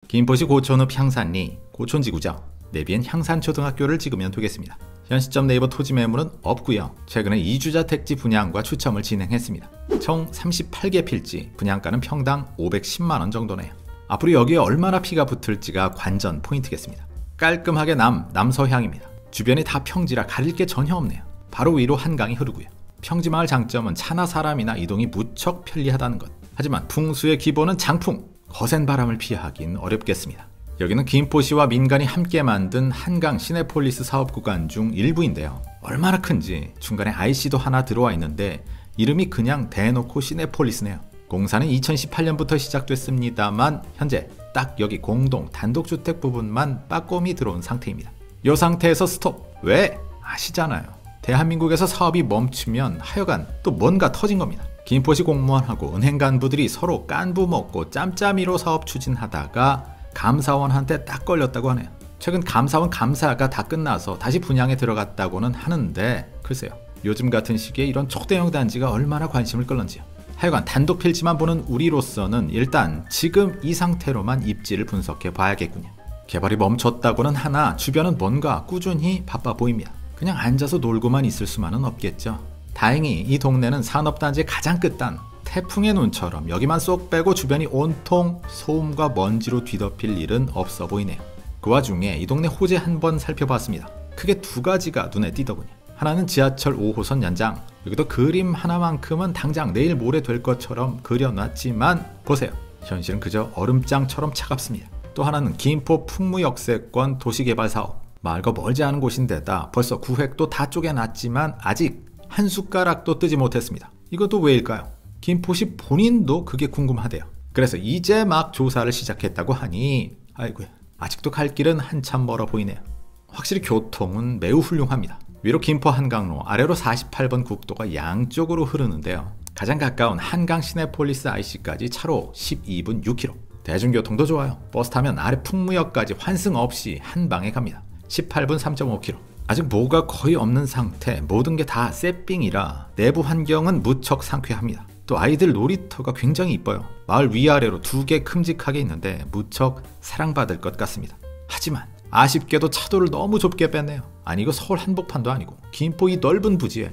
김포시 고촌읍 향산리 고촌지구죠. 내비엔 향산초등학교를 찍으면 되겠습니다. 현 시점 네이버 토지 매물은 없고요. 최근에 이주자 택지 분양과 추첨을 진행했습니다. 총 38개 필지, 분양가는 평당 510만원 정도네요. 앞으로 여기에 얼마나 피가 붙을지가 관전 포인트겠습니다. 깔끔하게 남서향입니다. 주변이 다 평지라 가릴 게 전혀 없네요. 바로 위로 한강이 흐르고요. 평지마을 장점은 차나 사람이나 이동이 무척 편리하다는 것. 하지만 풍수의 기본은 장풍, 거센 바람을 피하긴 어렵겠습니다. 여기는 김포시와 민간이 함께 만든 한강 시내폴리스 사업구간 중 일부인데요. 얼마나 큰지 중간에 IC도 하나 들어와 있는데 이름이 그냥 대놓고 시내폴리스네요. 공사는 2018년부터 시작됐습니다만 현재 딱 여기 공동 단독주택 부분만 빠꼼히 들어온 상태입니다. 이 상태에서 스톱! 왜? 아시잖아요. 대한민국에서 사업이 멈추면 하여간 또 뭔가 터진 겁니다. 김포시 공무원하고 은행 간부들이 서로 깐부 먹고 짬짬이로 사업 추진하다가 감사원한테 딱 걸렸다고 하네요. 최근 감사원 감사가 다 끝나서 다시 분양에 들어갔다고는 하는데 글쎄요. 요즘 같은 시기에 이런 초대형 단지가 얼마나 관심을 끌는지요. 하여간 단독 필지만 보는 우리로서는 일단 지금 이 상태로만 입지를 분석해 봐야겠군요. 개발이 멈췄다고는 하나 주변은 뭔가 꾸준히 바빠 보입니다. 그냥 앉아서 놀고만 있을 수만은 없겠죠. 다행히 이 동네는 산업단지의 가장 끝단 태풍의 눈처럼 여기만 쏙 빼고 주변이 온통 소음과 먼지로 뒤덮일 일은 없어 보이네요. 그 와중에 이 동네 호재 한번 살펴봤습니다. 크게 두 가지가 눈에 띄더군요. 하나는 지하철 5호선 연장. 여기도 그림 하나만큼은 당장 내일 모레 될 것처럼 그려놨지만 보세요. 현실은 그저 얼음장처럼 차갑습니다. 또 하나는 김포 풍무역세권 도시개발 사업. 마을과 멀지 않은 곳인데다 벌써 구획도 다 쪼개놨지만 아직 한 숟가락도 뜨지 못했습니다. 이것도 왜일까요? 김포시 본인도 그게 궁금하대요. 그래서 이제 막 조사를 시작했다고 하니 아이고야, 아직도 갈 길은 한참 멀어 보이네요. 확실히 교통은 매우 훌륭합니다. 위로 김포 한강로, 아래로 48번 국도가 양쪽으로 흐르는데요. 가장 가까운 한강 시내폴리스 IC까지 차로 12분 6km. 대중교통도 좋아요. 버스 타면 아래 풍무역까지 환승 없이 한 방에 갑니다. 18분 3.5km. 아직 뭐가 거의 없는 상태, 모든 게 다 셋빙이라 내부 환경은 무척 상쾌합니다. 또 아이들 놀이터가 굉장히 이뻐요. 마을 위아래로 두 개 큼직하게 있는데 무척 사랑받을 것 같습니다. 하지만 아쉽게도 차도를 너무 좁게 뺐네요. 아니 이거 서울 한복판도 아니고 김포 이 넓은 부지에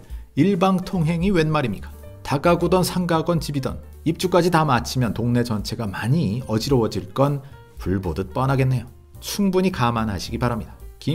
일방통행이 웬 말입니까? 다가구던 상가건 집이던 입주까지 다 마치면 동네 전체가 많이 어지러워질 건 불보듯 뻔하겠네요. 충분히 감안하시기 바랍니다.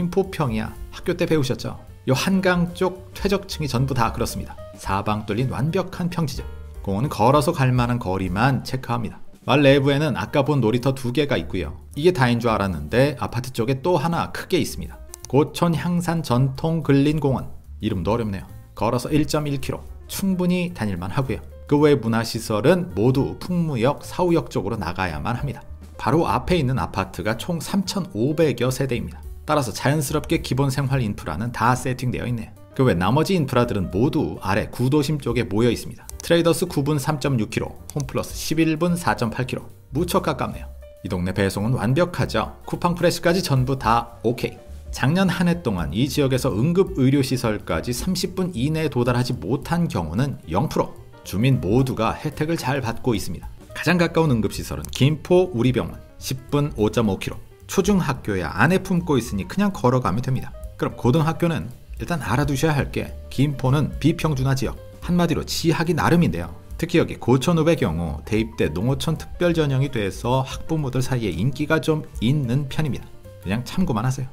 김포평이야 학교 때 배우셨죠? 요 한강 쪽 퇴적층이 전부 다 그렇습니다. 사방 뚫린 완벽한 평지죠. 공원은 걸어서 갈 만한 거리만 체크합니다. 마을 내부에는 아까 본 놀이터 2개가 있고요. 이게 다인 줄 알았는데 아파트 쪽에 또 하나 크게 있습니다. 고촌 향산 전통 근린공원. 이름도 어렵네요. 걸어서 1.1km. 충분히 다닐만 하고요. 그 외 문화시설은 모두 풍무역, 사후역 쪽으로 나가야만 합니다. 바로 앞에 있는 아파트가 총 3,500여 세대입니다. 따라서 자연스럽게 기본 생활 인프라는 다 세팅되어 있네요. 그 외 나머지 인프라들은 모두 아래 구도심 쪽에 모여 있습니다. 트레이더스 9분 3.6km, 홈플러스 11분 4.8km. 무척 가깝네요. 이 동네 배송은 완벽하죠. 쿠팡 프레시까지 전부 다 오케이. 작년 한 해 동안 이 지역에서 응급의료시설까지 30분 이내에 도달하지 못한 경우는 0%. 주민 모두가 혜택을 잘 받고 있습니다. 가장 가까운 응급시설은 김포 우리병원 10분 5.5km. 초중학교야 안에 품고 있으니 그냥 걸어가면 됩니다. 그럼 고등학교는 일단 알아두셔야 할 게 김포는 비평준화 지역, 한마디로 지하기 나름인데요. 특히 여기 고촌읍의 경우 대입대 농어촌 특별 전형이 돼서 학부모들 사이에 인기가 좀 있는 편입니다. 그냥 참고만 하세요.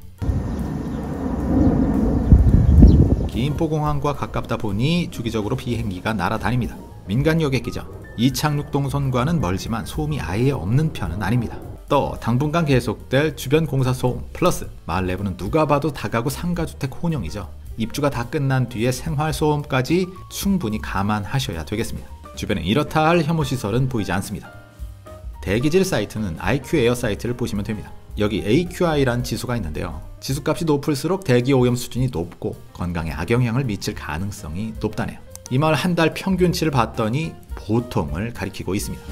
김포공항과 가깝다 보니 주기적으로 비행기가 날아다닙니다. 민간 여객기죠. 이착륙 동선과는 멀지만 소음이 아예 없는 편은 아닙니다. 또 당분간 계속될 주변 공사 소음 플러스 마을 내부는 누가 봐도 다가구 상가주택 혼용이죠. 입주가 다 끝난 뒤에 생활소음까지 충분히 감안하셔야 되겠습니다. 주변에 이렇다 할 혐오시설은 보이지 않습니다. 대기질 사이트는 IQ에어 사이트를 보시면 됩니다. 여기 AQI란 지수가 있는데요. 지수값이 높을수록 대기오염 수준이 높고 건강에 악영향을 미칠 가능성이 높다네요. 이 마을 한 달 평균치를 봤더니 보통을 가리키고 있습니다.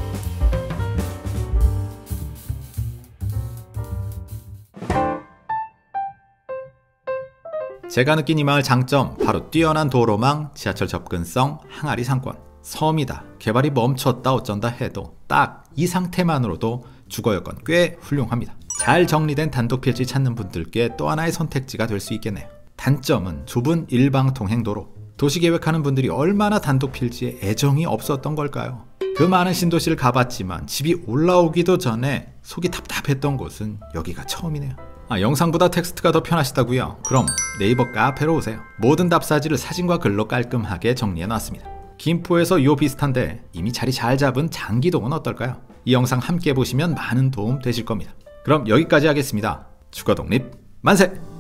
제가 느낀 이 마을 장점, 바로 뛰어난 도로망, 지하철 접근성, 항아리 상권. 섬이다, 개발이 멈췄다 어쩐다 해도 딱 이 상태만으로도 주거 여건 꽤 훌륭합니다. 잘 정리된 단독 필지 찾는 분들께 또 하나의 선택지가 될 수 있겠네요. 단점은 좁은 일방통행도로. 도시계획하는 분들이 얼마나 단독 필지에 애정이 없었던 걸까요? 그 많은 신도시를 가봤지만 집이 올라오기도 전에 속이 답답했던 곳은 여기가 처음이네요. 영상보다 텍스트가 더 편하시다고요? 그럼 네이버 카페로 오세요. 모든 답사지를 사진과 글로 깔끔하게 정리해놨습니다. 김포에서 요 비슷한데 이미 자리 잘 잡은 장기동은 어떨까요? 이 영상 함께 보시면 많은 도움 되실 겁니다. 그럼 여기까지 하겠습니다. 주거독립 만세!